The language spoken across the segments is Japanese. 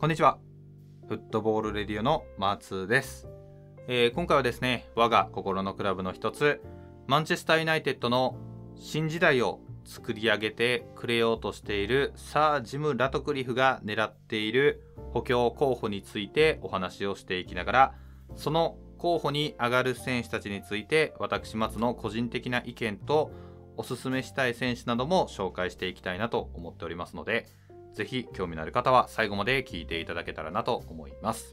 こんにちは。フットボールレディオのマーツーです。今回はですね、我が心のクラブの一つ、マンチェスターユナイテッドの新時代を作り上げてくれようとしているサー・ジム・ラトクリフが狙っている補強候補についてお話をしていきながら、その候補に上がる選手たちについて私松の個人的な意見とおすすめしたい選手なども紹介していきたいなと思っておりますので、ぜひ興味のある方は最後まで聞いていただけたらなと思います。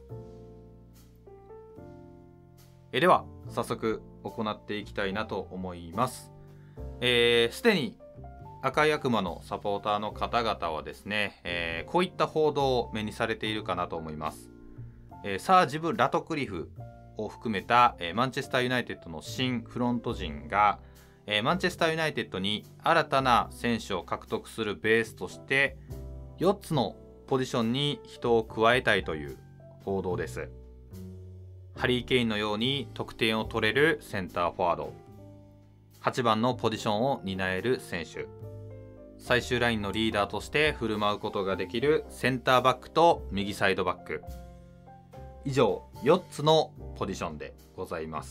では早速行っていきたいなと思います。すでに赤い悪魔のサポーターの方々はですね、こういった報道を目にされているかなと思います。サー・ジム・ラトクリフを含めた、マンチェスターユナイテッドの新フロント陣が、マンチェスターユナイテッドに新たな選手を獲得するベースとして4つのポジションに人を加えたいという報道です。ハリー・ケインのように得点を取れるセンターフォワード、8番のポジションを担える選手、最終ラインのリーダーとして振る舞うことができるセンターバックと右サイドバック、以上4つのポジションでございます。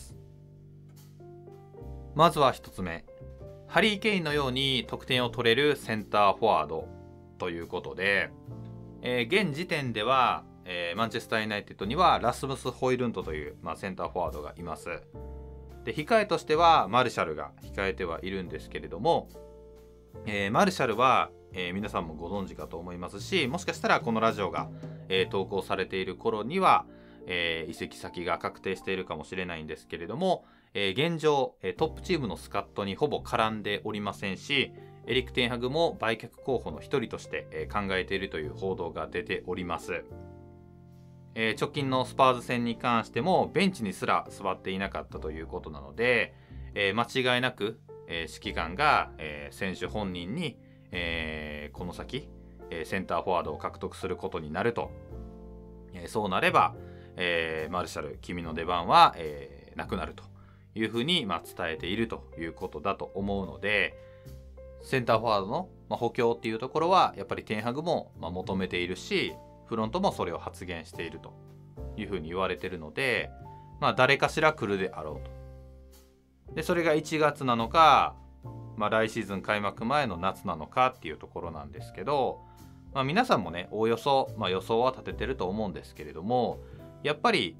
まずは1つ目、ハリー・ケインのように得点を取れるセンターフォワードということで、現時点では、マンチェスターユナイテッドにはラスムス・ホイルントという、センターフォワードがいます。で、控えとしてはマルシャルが控えてはいるんですけれども、マルシャルは、皆さんもご存知かと思いますし、もしかしたらこのラジオが、投稿されている頃には、移籍先が確定しているかもしれないんですけれども、現状、トップチームのスカットにほぼ絡んでおりませんし、エリク・テンハグも売却候補の一人として考えているという報道が出ております。直近のスパーズ戦に関してもベンチにすら座っていなかったということなので、間違いなく、指揮官が、選手本人に、この先、センターフォワードを獲得することになると、そうなれば、マルシャル君の出番は、なくなるというふうに、伝えているということだと思うので、センターフォワードの、補強っていうところはやっぱりテンハグも、求めているし、フロントもそれを発言しているというふうに言われているので、誰かしら来るであろうと。で、それが1月なのか、来シーズン開幕前の夏なのかっていうところなんですけど、皆さんもね、おおよそ、予想は立ててると思うんですけれども、やっぱり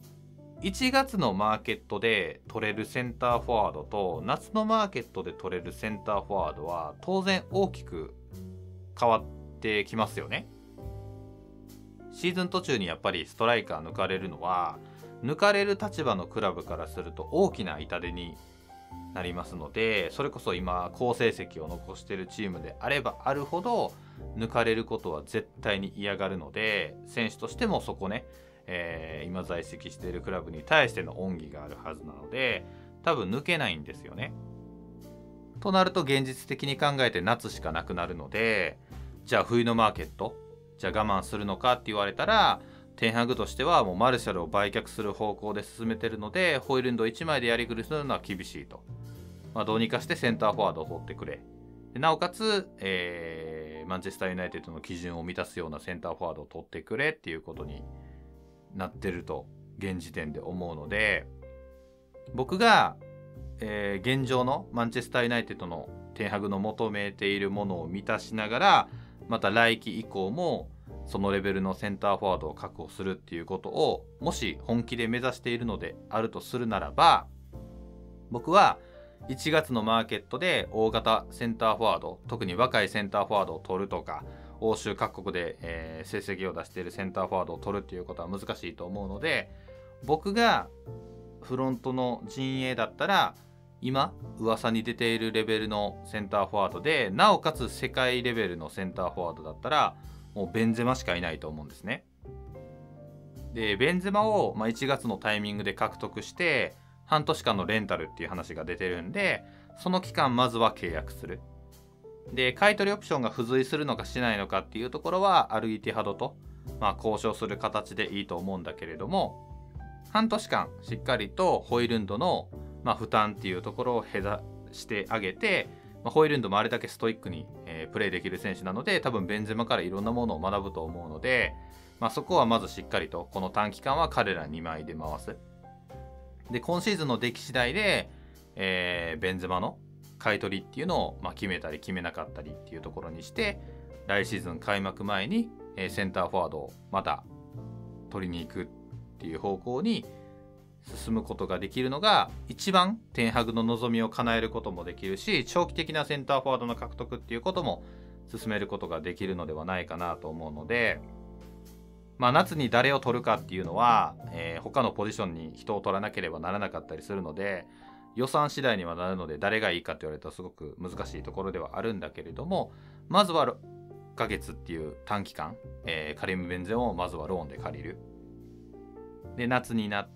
1月のマーケットで取れるセンターフォワードと夏のマーケットで取れるセンターフォワードは当然大きく変わってきますよね。シーズン途中にやっぱりストライカー抜かれるのは、抜かれる立場のクラブからすると大きな痛手になりますので、それこそ今好成績を残しているチームであればあるほど抜かれることは絶対に嫌がるので、選手としてもそこね、今在籍しているクラブに対しての恩義があるはずなので、多分抜けないんですよね。となると現実的に考えて夏しかなくなるので、じゃあ冬のマーケット、じゃあ我慢するのかって言われたら、テンハグとしてはもうマルシャルを売却する方向で進めてるので、ホイルンド1枚でやりくりするのは厳しいと。どうにかしてセンターフォワードを取ってくれ。でなおかつ、マンチェスターユナイテッドの基準を満たすようなセンターフォワードを取ってくれっていうことになってると現時点で思うので、僕が、現状のマンチェスターユナイテッドのテンハグの求めているものを満たしながら、また来季以降もそのレベルのセンターフォワードを確保するっていうことをもし本気で目指しているのであるとするならば、僕は1月のマーケットで大型センターフォワード、特に若いセンターフォワードを取るとか、欧州各国で、成績を出しているセンターフォワードを取るっていうことは難しいと思うので、僕がフロントの陣営だったら、今噂に出ているレベルのセンターフォワードで、なおかつ世界レベルのセンターフォワードだったらもうベンゼマしかいないと思うんですね。で、ベンゼマを1月のタイミングで獲得して半年間のレンタルっていう話が出てるんで、その期間まずは契約する。で、買い取りオプションが付随するのかしないのかっていうところはアルイティハドと、交渉する形でいいと思うんだけれども、半年間しっかりとホイルンドの、負担っていうところを減らしてあげて、ホイルンドもあれだけストイックに、プレーできる選手なので、多分ベンゼマからいろんなものを学ぶと思うので、 そこはまずしっかりとこの短期間は彼ら2枚で回す。で今シーズンの出来次第で、ベンゼマの買い取りっていうのを、決めたり決めなかったりっていうところにして、来シーズン開幕前に、センターフォワードをまた取りに行くっていう方向に進むことができるのが一番テンハグの望みを叶えることもできるし、長期的なセンターフォワードの獲得っていうことも進めることができるのではないかなと思うので、夏に誰を取るかっていうのは、他のポジションに人を取らなければならなかったりするので、予算次第にはなるので誰がいいかって言われるとすごく難しいところではあるんだけれども、まずは6ヶ月っていう短期間、カリム・ベンゼマをまずはローンで借りる。で夏になって、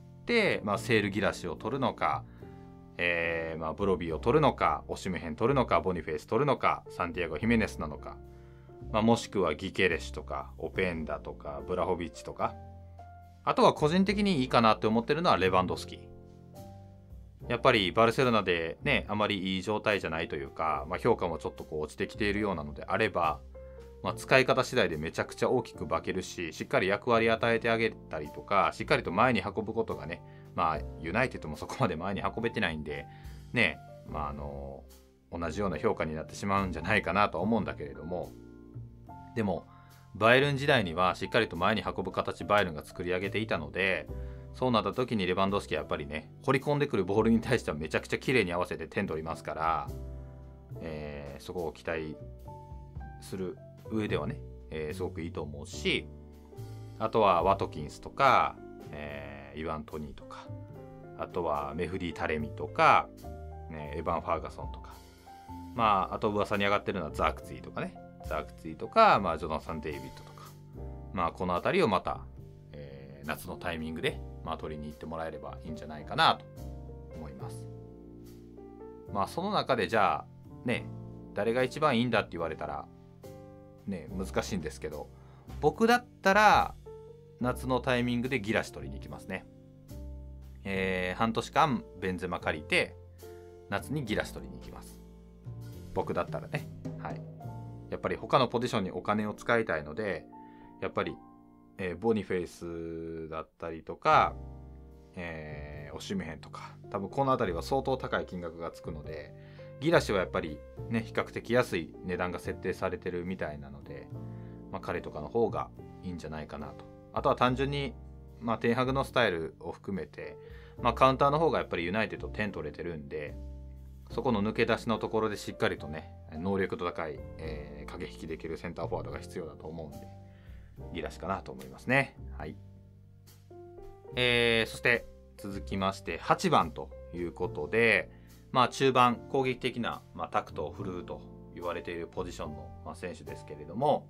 セール・ギラシを取るのか、ブロビーを取るのか、オシムヘン取るのか、ボニフェイス取るのか、サンティアゴ・ヒメネスなのか、もしくはギケレシュとかオペンダとかブラホビッチとか、あとは個人的にいいかなって思ってるのはレバンドフスキ。やっぱりバルセロナでね、あまりいい状態じゃないというか、評価もちょっと落ちてきているようなのであれば、使い方次第でめちゃくちゃ大きく化けるし、しっかり役割与えてあげたりとか、しっかりと前に運ぶことがね、ユナイテッドもそこまで前に運べてないんでね、同じような評価になってしまうんじゃないかなと思うんだけれども、でもバイエルン時代にはしっかりと前に運ぶ形バイエルンが作り上げていたので、そうなった時にレバンドフスキはやっぱりね、掘り込んでくるボールに対してはめちゃくちゃ綺麗に合わせて点取りますから、そこを期待する上ではね、すごくいいと思うし、あとはワトキンスとか、イワン・トニーとか、あとはメフディ・タレミとか、エヴァン・ファーガソンとか、あと噂に上がってるのはザークツィとかね、ザークツィとか、ジョナサン・デイビッドとか、この辺りをまた、夏のタイミングで、取りに行ってもらえればいいんじゃないかなと思います。その中でじゃあね、誰が一番いいんだって言われたらね、難しいんですけど、僕だったら夏のタイミングでギラシ取りに行きますね。半年間ベンゼマ借りて夏にギラシ取りに行きます。僕だったらね。はい。やっぱり他のポジションにお金を使いたいので、やっぱり、ボニフェイスだったりとか、オシムヘンとか、多分この辺りは相当高い金額がつくので、ギラシはやっぱりね、比較的安い値段が設定されてるみたいなので、彼とかの方がいいんじゃないかなと。あとは単純に、テンハグのスタイルを含めて、カウンターの方がやっぱりユナイテッド点取れてるんで、そこの抜け出しのところでしっかりとね、能力と高い、駆け引きできるセンターフォワードが必要だと思うんで、ギラシかなと思いますね。はい。そして続きまして8番ということで、中盤攻撃的な、タクトを振るうと言われているポジションの、選手ですけれども、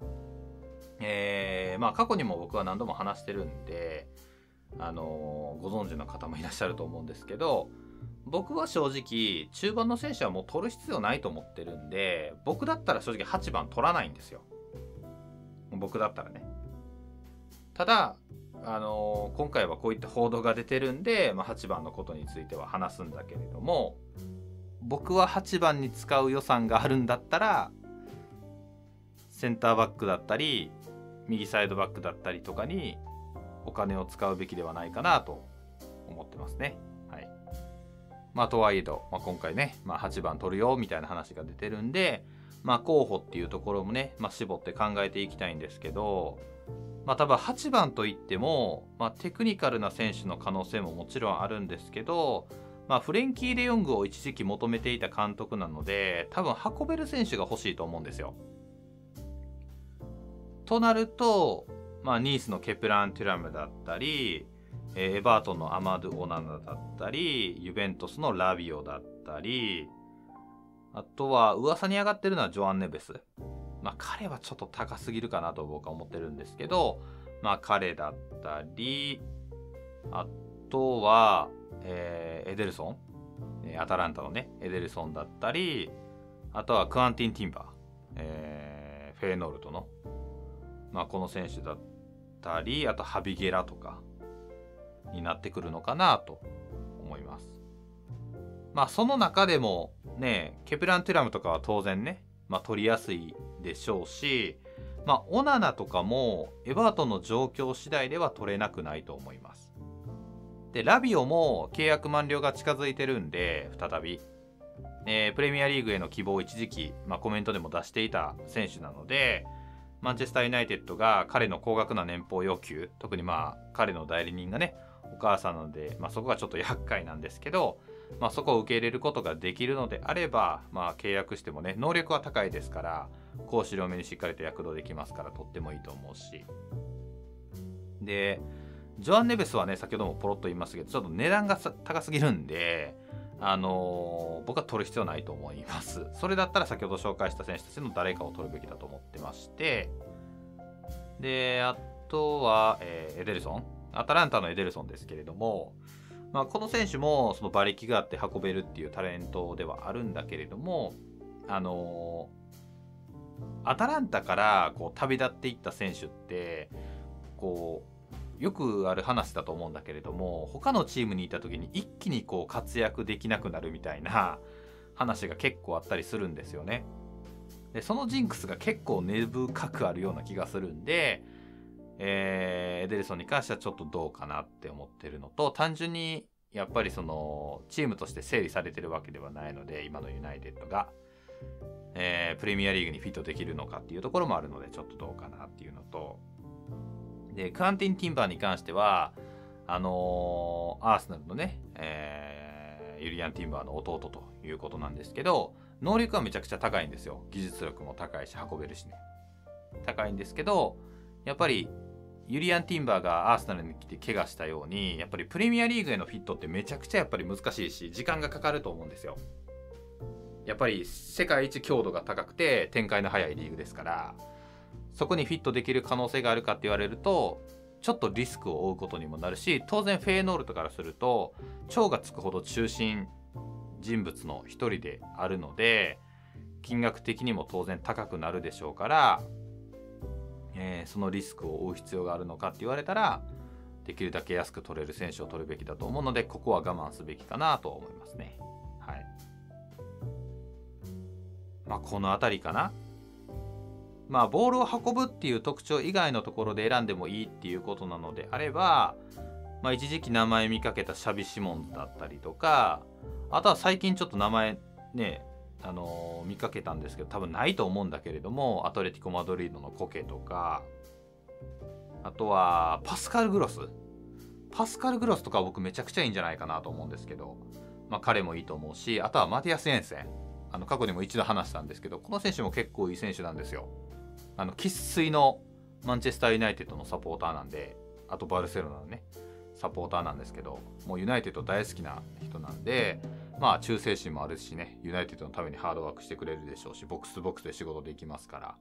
過去にも僕は何度も話してるんで、ご存知の方もいらっしゃると思うんですけど、僕は正直中盤の選手はもう取る必要ないと思ってるんで、僕だったら正直8番取らないんですよ。僕だったらね。ただ今回はこういった報道が出てるんで、8番のことについては話すんだけれども、僕は8番に使う予算があるんだったらセンターバックだったり右サイドバックだったりとかにお金を使うべきではないかなと思ってますね。はい。とはいえど、今回ね、8番取るよみたいな話が出てるんで、候補っていうところもね、絞って考えていきたいんですけど、多分8番といっても、テクニカルな選手の可能性ももちろんあるんですけど、フレンキー・デヨングを一時期求めていた監督なので、多分運べる選手が欲しいと思うんですよ。となると、ニースのケプラン・テュラムだったり、エバートンのアマドゥ・オナナだったり、ユベントスのラビオだったり、あとは噂に上がってるのはジョアン・ネベス。彼はちょっと高すぎるかなと僕は思ってるんですけど、彼だったり、あとは、エデルソン、アタランタのねエデルソンだったり、あとはクアンティン・ティンバー、フェーノルトの、この選手だったり、あとハビゲラとかになってくるのかなと思います。その中でもね、ケプラン・テュラムとかは当然ね、取りやすいでしょうし、 オナナとかもエバートンの状況次第では取れなくないと思います。でラビオも契約満了が近づいてるんで再び、プレミアリーグへの希望を一時期、コメントでも出していた選手なので、マンチェスターユナイテッドが彼の高額な年俸要求、特に彼の代理人がねお母さんなので、そこがちょっと厄介なんですけど、そこを受け入れることができるのであれば、契約してもね能力は高いですから、攻守両面にしっかりと躍動できますからとってもいいと思うし、でジョアン・ネベスはね先ほどもポロッと言いましたけど、ちょっと値段が高すぎるんで、僕は取る必要ないと思います。それだったら先ほど紹介した選手たちの誰かを取るべきだと思ってまして、であとは、エデルソン、アタランタのエデルソンですけれども、この選手もその馬力があって運べるっていうタレントではあるんだけれども、アタランタから旅立っていった選手ってよくある話だと思うんだけれども、他のチームにいた時に一気に活躍できなくなるみたいな話が結構あったりするんですよね。でそのジンクスが結構根深くあるような気がするんで、エデルソンに関してはちょっとどうかなって思ってるのと、単純にやっぱりそのチームとして整理されてるわけではないので、今のユナイテッドが、プレミアリーグにフィットできるのかっていうところもあるので、ちょっとどうかなっていうのと、でクアンティン・ティンバーに関してはアーセナルのね、ユリアン・ティンバーの弟ということなんですけど、能力はめちゃくちゃ高いんですよ。技術力も高いし運べるしね、高いんですけど、やっぱりユリアン・ティンバーがアーセナルに来て怪我したように、やっぱりプレミアリーグへのフィットってめちゃくちゃやっぱり難しいし時間がかかると思うんですよ。やっぱり世界一強度が高くて展開の早いリーグですから、そこにフィットできる可能性があるかって言われるとちょっとリスクを負うことにもなるし、当然フェーノールトからすると超がつくほど中心人物の一人であるので、金額的にも当然高くなるでしょうから、そのリスクを負う必要があるのかって言われたら、できるだけ安く取れる選手を取るべきだと思うので、ここは我慢すべきかなと思いますね。はい。この辺りかな。ボールを運ぶっていう特徴以外のところで選んでもいいっていうことなのであれば、一時期名前見かけたシャビ・シモンズだったりとか、あとは最近ちょっと名前ね見かけたんですけど多分ないと思うんだけれども、アトレティコ・マドリードのコケとか、あとはパスカル・グロスとか僕めちゃくちゃいいんじゃないかなと思うんですけど、彼もいいと思うし、あとはマティアス・エンセン、過去にも一度話したんですけど、この選手も結構いい選手なんですよ。生粋のマンチェスターユナイテッドのサポーターなんで、あとバルセロナのねサポーターなんですけど、もうユナイテッド大好きな人なんで、忠誠心もあるしね、ユナイテッドのためにハードワークしてくれるでしょうし、ボックスボックスで仕事できますから、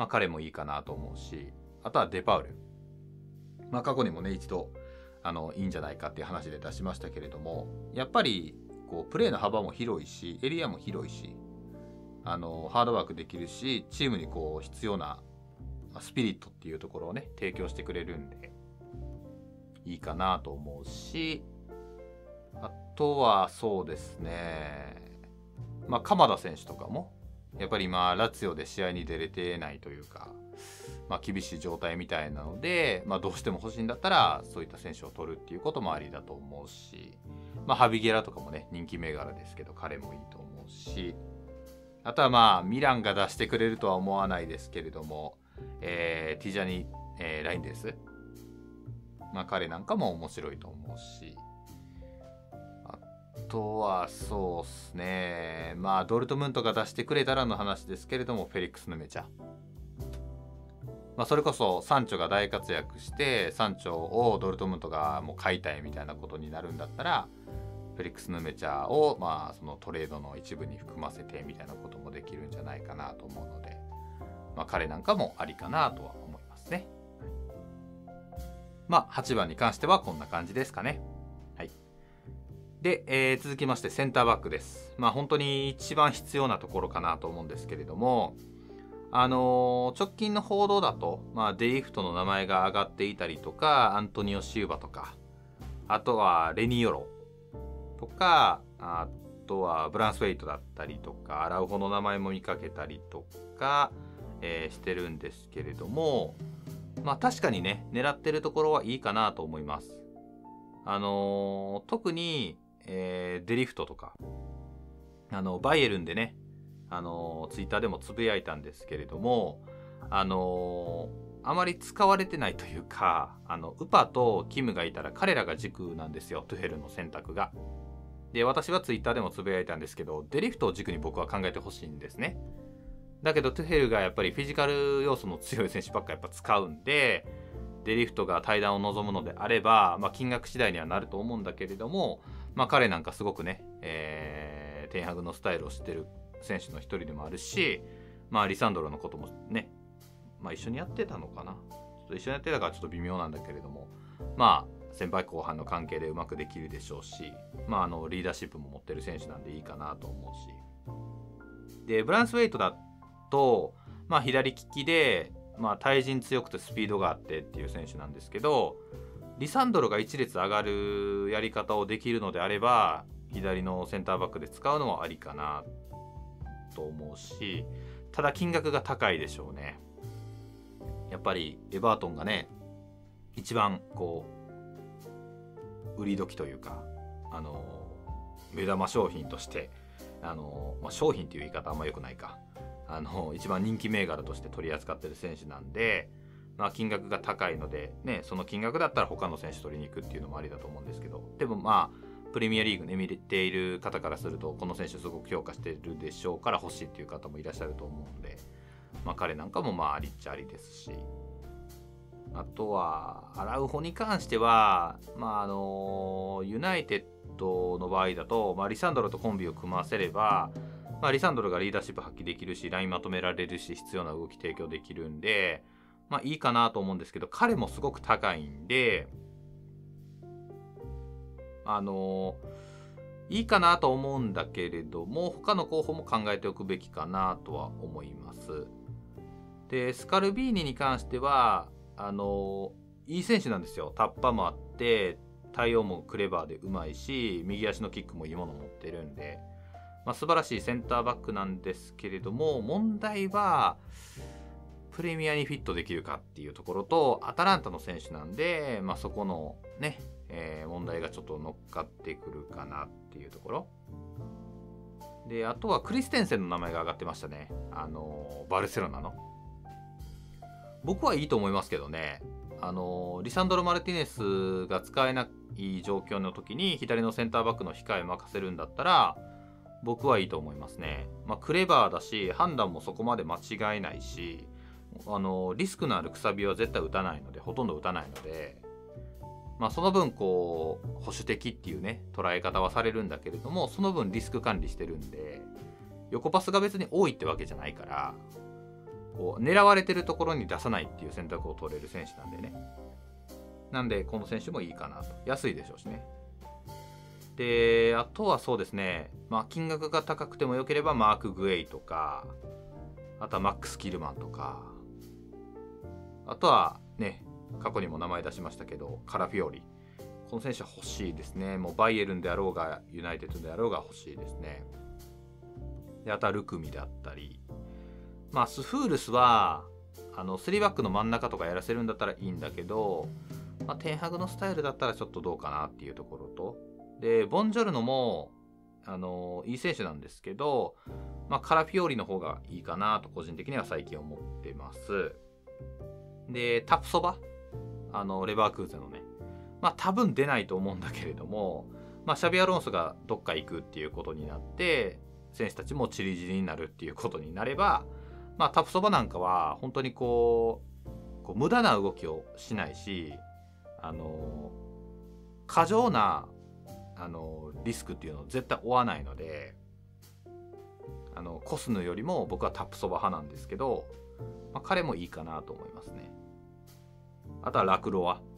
彼もいいかなと思うし、あとはデパウル、過去にもね一度いいんじゃないかっていう話で出しましたけれども、やっぱりプレーの幅も広いし、エリアも広いし、ハードワークできるし、チームに必要なスピリットっていうところをね提供してくれるんでいいかなと思うし、あとはそうですね、鎌田選手とかもやっぱり今ラツィオで試合に出れてないというか、厳しい状態みたいなので、どうしても欲しいんだったらそういった選手を取るっていうこともありだと思うし、ハビゲラとかもね人気銘柄ですけど彼もいいと思うし、あとはミランが出してくれるとは思わないですけれども、ティジャニ、ラインデス、彼なんかも面白いと思うし、あとはそうっすね、ドルトムントが出してくれたらの話ですけれども、フェリックス・ヌメチャ、それこそサンチョが大活躍してサンチョをドルトムントがもう買いたいみたいなことになるんだったら、フェリックス・ヌメチャをそのトレードの一部に含ませてみたいなこともできるんじゃないかなと思うので、彼なんかもありかなとは思いますね。8番に関してはこんな感じですかね。はい。で、続きましてセンターバックです。本当に一番必要なところかなと思うんですけれども、直近の報道だと、デリフトの名前が挙がっていたりとか、アントニオ・シウバとか、あとはレニヨロとか、あとはブランスウェイトだったりとか、アラウホの名前も見かけたりとか、 してるんですけれども、確かにね狙ってるところはいいかなと思います。特に、デリフトとかバイエルンでねツイッターでもつぶやいたんですけれども、あまり使われてないというか、ウパとキムがいたら彼らが軸なんですよ、トゥヘルの選択が。で、私はツイッターでもつぶやいたんですけど、デリフトを軸に僕は考えてほしいんですね。だけどトゥヘルがやっぱりフィジカル要素の強い選手ばっかやっぱ使うんで、デリフトが対談を望むのであれば、金額次第にはなると思うんだけれども、彼なんかすごくね、テンハグのスタイルを知ってる選手の一人でもあるし、リサンドロのこともね、一緒にやってたのかな、ちょっと一緒にやってたからちょっと微妙なんだけれども、先輩後輩の関係でうまくできるでしょうし、リーダーシップも持ってる選手なんでいいかなと思うし、でブランスウェイトだと、左利きで、対人強くてスピードがあってっていう選手なんですけど、リサンドロが一列上がるやり方をできるのであれば左のセンターバックで使うのはありかなと思うし、ただ金額が高いでしょうね。やっぱりエバートンがね一番売り時というか目玉商品として商品っていう言い方あんま良くないか、一番人気銘柄として取り扱ってる選手なんで、金額が高いのでね、その金額だったら他の選手取りに行くっていうのもありだと思うんですけど、でもプレミアリーグね見ている方からするとこの選手すごく評価してるでしょうから欲しいっていう方もいらっしゃると思うので、彼なんかもありっちゃありですし、あとはアラウホに関してはユナイテッドの場合だと、リサンドロとコンビを組ませれば、リサンドロがリーダーシップ発揮できるしラインまとめられるし必要な動き提供できるんで、いいかなと思うんですけど、彼もすごく高いんでいいかなと思うんだけれども、他の候補も考えておくべきかなとは思います。でスカルビーニに関してはいい選手なんですよ。タッパもあって対応もクレバーでうまいし、右足のキックもいいもの持ってるんで、素晴らしいセンターバックなんですけれども、問題はプレミアにフィットできるかっていうところと、アタランタの選手なんで、そこのね、問題がちょっと乗っかってくるかなっていうところで、あとはクリステンセンの名前が上がってましたね。バルセロナの。僕はいいと思いますけどね。リサンドロ・マルティネスが使えない状況の時に左のセンターバックの控え任せるんだったら僕はいいと思いますね。クレバーだし判断もそこまで間違えないし、リスクのあるくさびは絶対打たないので、ほとんど打たないので、その分保守的っていうね捉え方はされるんだけれども、その分リスク管理してるんで、横パスが別に多いってわけじゃないから、狙われてるところに出さないっていう選択を取れる選手なんでね。なんでこの選手もいいかなと。安いでしょうしね。であとはそうですね、金額が高くてもよければマーク・グエイとか、あとはマックス・キルマンとか、あとはね過去にも名前出しましたけどカラフィオリ、この選手は欲しいですね。もうバイエルンであろうがユナイテッドであろうが欲しいですね。であとはルクミだったり、スフールスは3バックの真ん中とかやらせるんだったらいいんだけど、テンハグのスタイルだったらちょっとどうかなっていうところと、でボンジョルノもいい選手なんですけど、カラフィオリの方がいいかなと個人的には最近思ってます。でタプソバレバークーゼのね、多分出ないと思うんだけれども、シャビアロンソがどっか行くっていうことになって選手たちもチリチリになるっていうことになれば、タプソバなんかは本当に無駄な動きをしないし、過剰なリスクっていうのを絶対負わないので、コスヌよりも僕はタプソバ派なんですけど、彼もいいかなと思いますね。あとはラクロワ、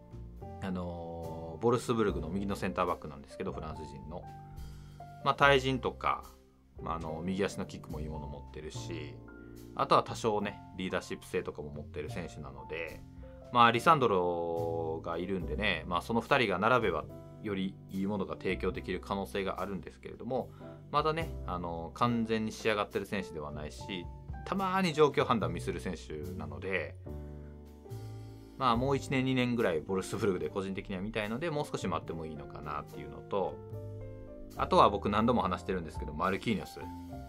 ボルスブルグの右のセンターバックなんですけど、フランス人の対人とか、右足のキックもいいもの持ってるし、あとは多少ねリーダーシップ性とかも持ってる選手なので、リサンドロがいるんでね、その2人が並べばよりいいものが提供できる可能性があるんですけれども、まだね完全に仕上がってる選手ではないし、 たまに状況判断ミスる選手なので、まあもう1年2年ぐらいボルフスブルグで個人的には見たいので、もう少し待ってもいいのかなっていうのと、あとは僕何度も話してるんですけど、マルキーニョス、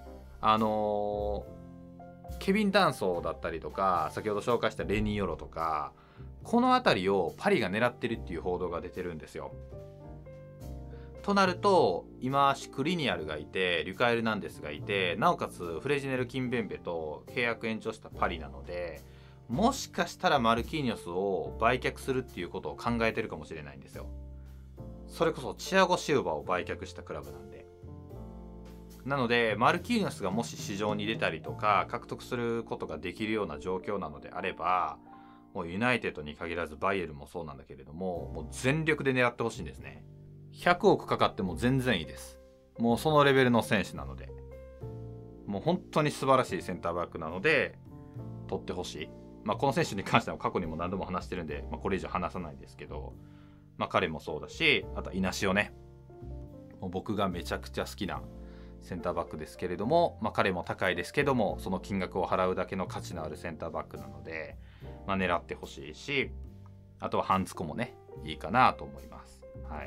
ケビン・ダンソーだったりとか、先ほど紹介したレニー・ヨロとか、この辺りをパリが狙ってるっていう報道が出てるんですよ。となると、今シクリニアルがいて、リュカエル・ナンデスがいて、なおかつフレジネル・キンベンベと契約延長したパリなので、もしかしたらマルキーニョスを売却するっていうことを考えてるかもしれないんですよ。それこそチアゴ・シウバを売却したクラブなんで。なのでマルキーニョスがもし市場に出たりとか獲得することができるような状況なのであれば、もうユナイテッドに限らずバイエルンもそうなんだけれども、もう全力で狙ってほしいんですね。100億かかっても全然いいです。もうそのレベルの選手なので、もう本当に素晴らしいセンターバックなので取ってほしい。この選手に関しては過去にも何度も話してるんで、これ以上話さないですけど、彼もそうだし、あとはイナシオね、もう僕がめちゃくちゃ好きなセンターバックですけれども、彼も高いですけども、その金額を払うだけの価値のあるセンターバックなので、狙ってほしいし、あとはハンツコもね、いいかなと思います。はい。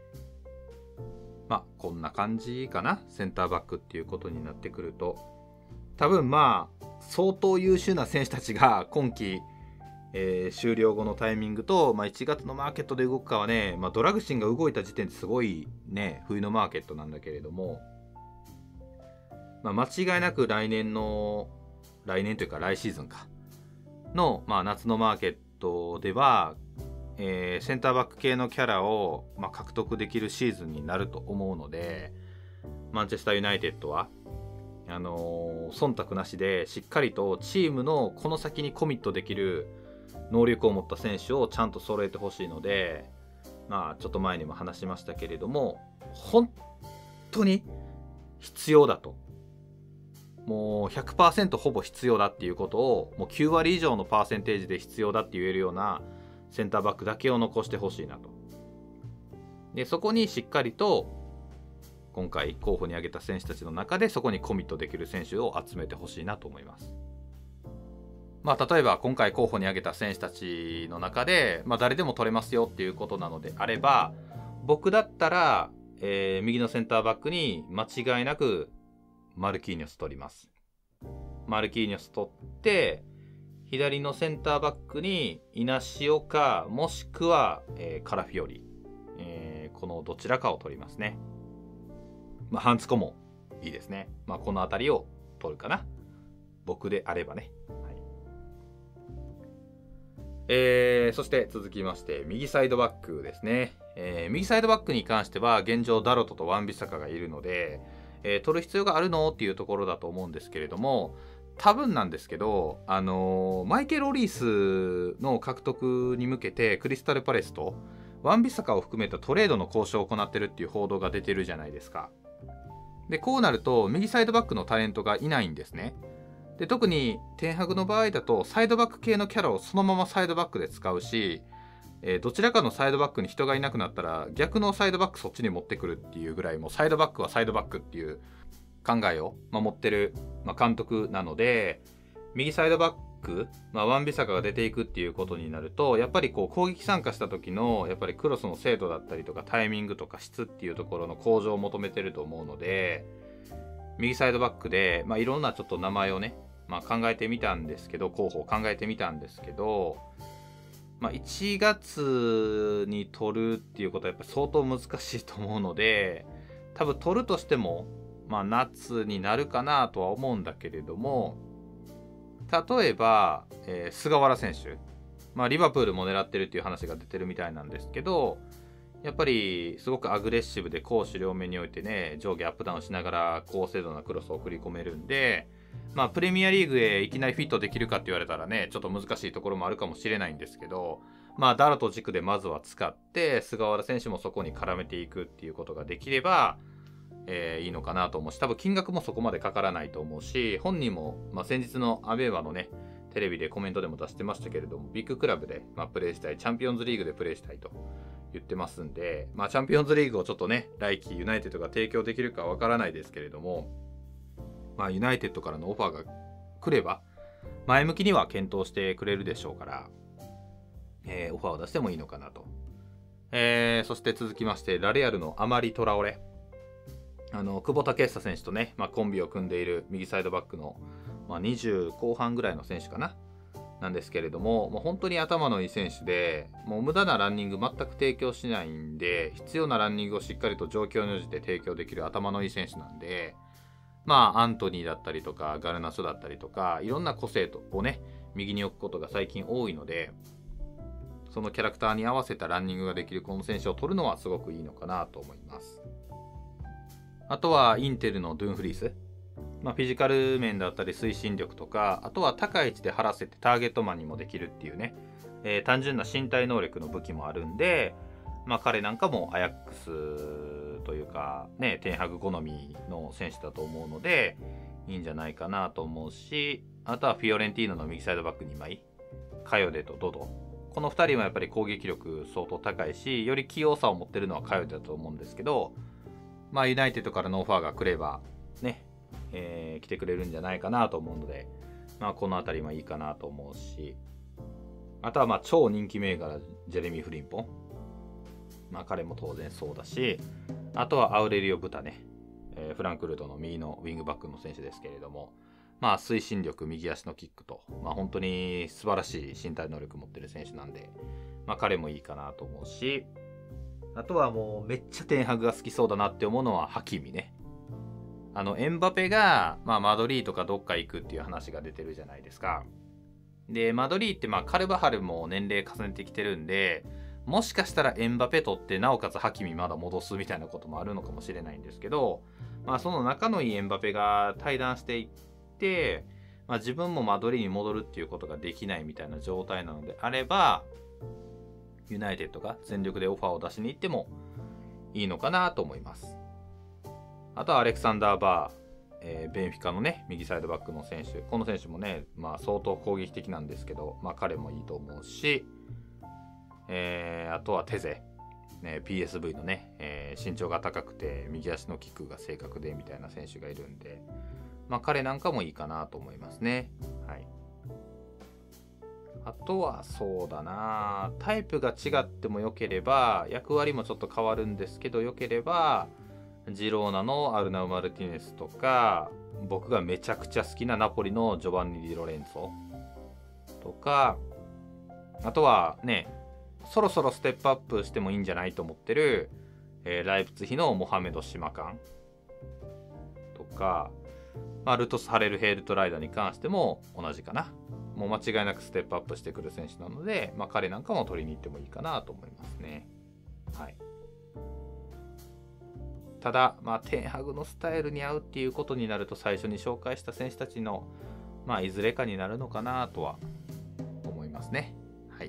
こんな感じかな、センターバックっていうことになってくると。多分相当優秀な選手たちが今季、終了後のタイミングと、1月のマーケットで動くかはね、ドラグシンが動いた時点ですごいね、冬のマーケットなんだけれども、間違いなく来年というか来シーズンかの、夏のマーケットでは、センターバック系のキャラを、獲得できるシーズンになると思うので、マンチェスターユナイテッドは忖度なしでしっかりとチームのこの先にコミットできる能力を持った選手をちゃんと揃えてほしいので、ちょっと前にも話しましたけれども、本当に必要だと、もう 100% ほぼ必要だっていうことを、もう9割以上のパーセンテージで必要だって言えるようなセンターバックだけを残してほしいなと。でそこにしっかりと今回候補に挙げた選手たちの中でそこにコミットできる選手を集めてほしいなと思います。例えば今回候補に挙げた選手たちの中で、誰でも取れますよっていうことなのであれば、僕だったら、右のセンターバックに間違いなくマルキーニョス取ります。マルキーニョス取って、左のセンターバックにイナシオか、もしくは、カラフィオリ、このどちらかを取りますね。ハンツコもいいですね。この辺りを取るかな、僕であればね。そして続きまして右サイドバックですね。右サイドバックに関しては現状ダロトとワンビサカがいるので、取る必要があるのっていうところだと思うんですけれども、多分なんですけど、マイケル・オリースの獲得に向けてクリスタルパレスとワンビサカを含めたトレードの交渉を行ってるっていう報道が出てるじゃないですか。でこうなると右サイドバックのタレントがいないんですね。で特にテンハグの場合だとサイドバック系のキャラをそのままサイドバックで使うし、どちらかのサイドバックに人がいなくなったら逆のサイドバックそっちに持ってくるっていうぐらい、もうサイドバックはサイドバックっていう考えを持ってる監督なので、右サイドバック、ワンビサカが出ていくっていうことになると、やっぱり攻撃参加した時のやっぱりクロスの精度だったりとかタイミングとか質っていうところの向上を求めてると思うので、右サイドバックで、いろんなちょっと名前をね、考えてみたんですけど、候補を考えてみたんですけど、1月に取るっていうことはやっぱり相当難しいと思うので、多分取るとしても、夏になるかなとは思うんだけれども、例えば、菅原選手、リバプールも狙ってるっていう話が出てるみたいなんですけど、やっぱりすごくアグレッシブで攻守両面においてね、上下アップダウンしながら高精度なクロスを送り込めるんで、プレミアリーグへいきなりフィットできるかって言われたらね、ちょっと難しいところもあるかもしれないんですけど、ダロと軸でまずは使って菅原選手もそこに絡めていくっていうことができれば、いいのかなと思うし、多分金額もそこまでかからないと思うし、本人も、先日のアベーバのねテレビでコメントでも出してましたけれども、ビッグクラブで、プレーしたい、チャンピオンズリーグでプレーしたいと言ってますんで、チャンピオンズリーグをちょっとね来季ユナイテッドが提供できるかわからないですけれども、ユナイテッドからのオファーが来れば前向きには検討してくれるでしょうから、オファーを出してもいいのかなと。そして続きましてラレアルのアマリ・トラオレ、久保建英選手とね、コンビを組んでいる右サイドバックの、20後半ぐらいの選手かななんですけれども、もう本当に頭のいい選手で、もう無駄なランニング全く提供しないんで、必要なランニングをしっかりと状況に応じて提供できる頭のいい選手なんで、アントニーだったりとかガルナチョだったりとか、いろんな個性をね右に置くことが最近多いので、そのキャラクターに合わせたランニングができるこの選手を取るのはすごくいいのかなと思います。あとはインテルのドゥンフリース、フィジカル面だったり推進力とか、あとは高い位置で張らせてターゲットマンにもできるっていうね、単純な身体能力の武器もあるんで、彼なんかもアヤックスというかね、テンハグ好みの選手だと思うのでいいんじゃないかなと思うし、あとはフィオレンティーノの右サイドバック2枚、カヨデとドド、この2人もやっぱり攻撃力相当高いし、より器用さを持ってるのはカヨデだと思うんですけど、ユナイテッドからのオファーが来ればね、来てくれるんじゃないかなと思うので、この辺りもいいかなと思うし、あとは超人気銘柄ジェレミー・フリンポン、彼も当然そうだし、あとはアウレリオ・ブタね、フランクフルトの右のウィングバックの選手ですけれども、推進力、右足のキックと、本当に素晴らしい身体能力を持ってる選手なんで、彼もいいかなと思うし、あとはもうめっちゃテンハグが好きそうだなって思うのはハキミね。エンバペが、マドリーとかどっか行くっていう話が出てるじゃないですか。でマドリーってカルバハルも年齢重ねてきてるんで、もしかしたらエンバペ取ってなおかつハキミまだ戻すみたいなこともあるのかもしれないんですけど、その仲のいいエンバペが退団していって、自分もマドリーに戻るっていうことができないみたいな状態なのであれば、ユナイテッドが全力でオファーを出しに行ってもいいのかなと思います。あとはアレクサンダー・バー、ベンフィカのね右サイドバックの選手、この選手もね、相当攻撃的なんですけど、彼もいいと思うし、あとはテゼ、PSV のね、身長が高くて右足のキックが正確でみたいな選手がいるんで、彼なんかもいいかなと思いますね。はい。あとはそうだな、タイプが違ってもよければ、役割もちょっと変わるんですけどよければ、ジローナのアルナウ・マルティネスとか、僕がめちゃくちゃ好きなナポリのジョバンニ・ディロレンツォとか、あとはね、そろそろステップアップしてもいいんじゃないと思ってる、ライプツヒのモハメド・シマカンとか、ルトス・ハレル・ヘールトライダーに関しても同じかな。もう間違いなくステップアップしてくる選手なので、彼なんかも取りに行ってもいいかなと思いますね。はい。ただ、テンハグのスタイルに合うっていうことになると、最初に紹介した選手たちの、いずれかになるのかなとは思いますね。はい。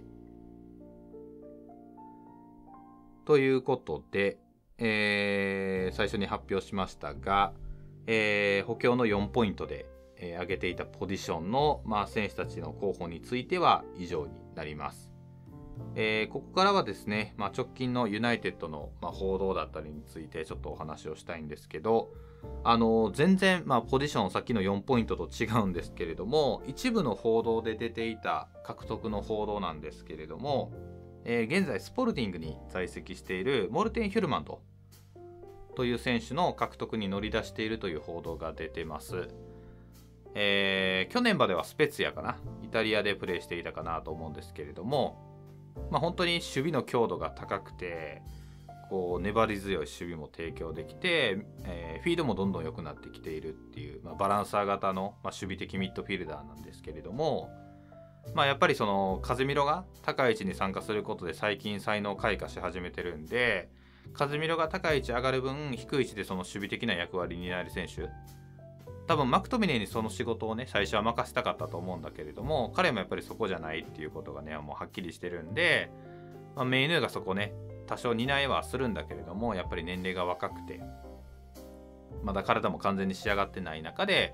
ということで、最初に発表しましたが、補強の4ポイントで、挙げていたポジションの、選手たちの候補については以上になります。ここからはですね、直近のユナイテッドの、報道だったりについてちょっとお話をしたいんですけど、全然、ポジションさっきの4ポイントと違うんですけれども、一部の報道で出ていた獲得の報道なんですけれども、現在スポルティングに在籍しているモルテン・ヒュルマンドという選手の獲得に乗り出しているという報道が出てます。去年まではスペツィアかな、イタリアでプレーしていたかなと思うんですけれども、本当に守備の強度が高くて、粘り強い守備も提供できて、フィードもどんどん良くなってきているっていう、バランサー型の、守備的ミッドフィルダーなんですけれども、やっぱりそのカゼミロが高い位置に参加することで最近才能開花し始めてるんで、カゼミロが高い位置上がる分、低い位置でその守備的な役割になる選手、多分マクトミネーにその仕事をね最初は任せたかったと思うんだけれども、彼もやっぱりそこじゃないっていうことがねもうはっきりしてるんで、メイヌーがそこね多少担いはするんだけれども、やっぱり年齢が若くてまだ体も完全に仕上がってない中で、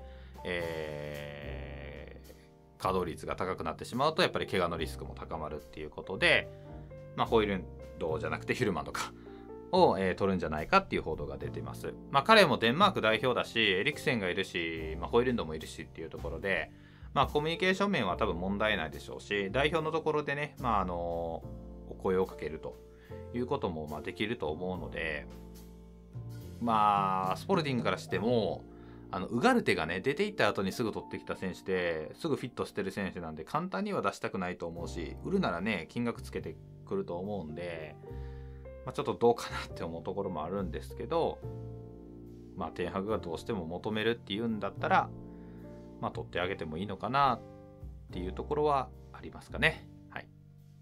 稼働率が高くなってしまうとやっぱり怪我のリスクも高まるっていうことで、ホイルンドじゃなくてヒュルマンとかを、取るんじゃないかっていう報道が出てます。彼もデンマーク代表だし、エリクセンがいるし、ホイルンドもいるしっていうところで、 コミュニケーション面は多分問題ないでしょうし、代表のところでね、お声をかけるということもできると思うので、スポルティングからしてもウガルテがね出ていった後にすぐ取ってきた選手ですぐフィットしてる選手なんで、簡単には出したくないと思うし、売るならね金額つけてくると思うんで、ちょっとどうかなって思うところもあるんですけど、テンハグがどうしても求めるっていうんだったら、取ってあげてもいいのかなっていうところはありますかね。はい。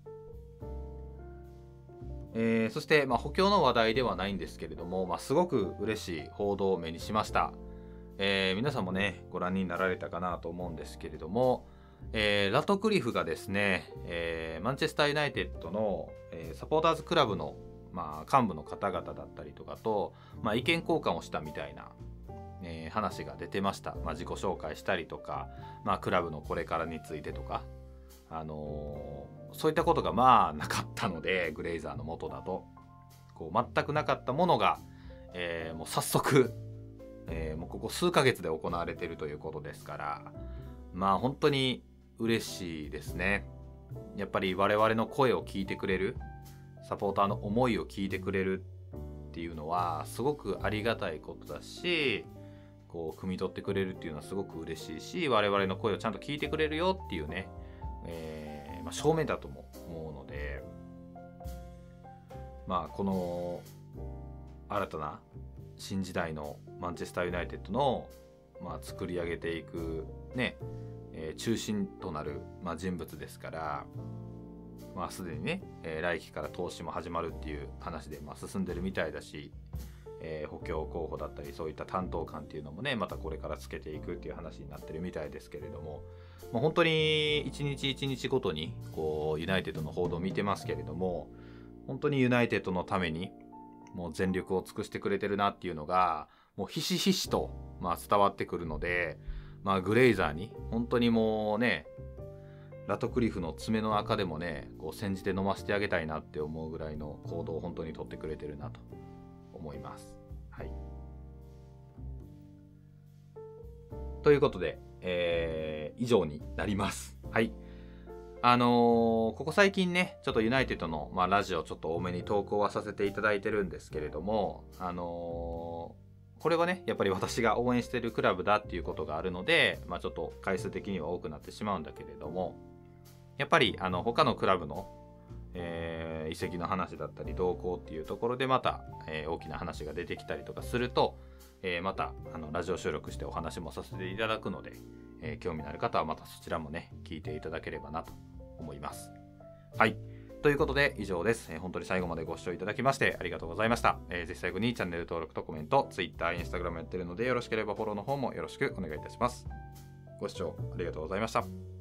そして、補強の話題ではないんですけれども、すごく嬉しい報道を目にしました。皆さんもねご覧になられたかなと思うんですけれども、ラトクリフがですね、マンチェスターユナイテッドの、サポーターズクラブの、幹部の方々だったりとかと、意見交換をしたみたいな、話が出てました。自己紹介したりとか、クラブのこれからについてとか、そういったことがなかったので、グレイザーの元だと全くなかったものが、もう早速、もうここ数ヶ月で行われているということですから、本当に嬉しいですね。やっぱり我々の声を聞いてくれる、サポーターの思いを聞いてくれるっていうのはすごくありがたいことだし、汲み取ってくれるっていうのはすごく嬉しいし、我々の声をちゃんと聞いてくれるよっていうね、証明だとも思うので、この新たな新時代のマンチェスターユナイテッドの、作り上げていくね、中心となる、人物ですから、すでにね、来季から投資も始まるっていう話で、進んでるみたいだし、補強候補だったりそういった担当官っていうのもねまたこれからつけていくっていう話になってるみたいですけれども、本当に一日一日ごとにユナイテッドの報道を見てますけれども、本当にユナイテッドのためにもう全力を尽くしてくれてるなっていうのがもうひしひしと伝わってくるので、グレイザーに本当にもうねラトクリフの爪の赤でもね煎じて飲ませてあげたいなって思うぐらいの行動を本当に取ってくれてるなと思います。はい。ということで、以上になります。はい。ここ最近ねちょっとユナイテッドの、ラジオちょっと多めに投稿はさせていただいてるんですけれども、これはねやっぱり私が応援してるクラブだっていうことがあるので、ちょっと回数的には多くなってしまうんだけれども、やっぱり他のクラブの、移籍の話だったり動向っていうところでまた、大きな話が出てきたりとかすると、またラジオ収録してお話もさせていただくので、興味のある方はまたそちらもね聞いていただければなと思います。はい、ということで以上です。本当に最後までご視聴いただきましてありがとうございました。ぜひ最後にチャンネル登録とコメント、Twitter、Instagram やってるのでよろしければフォローの方もよろしくお願いいたします。ご視聴ありがとうございました。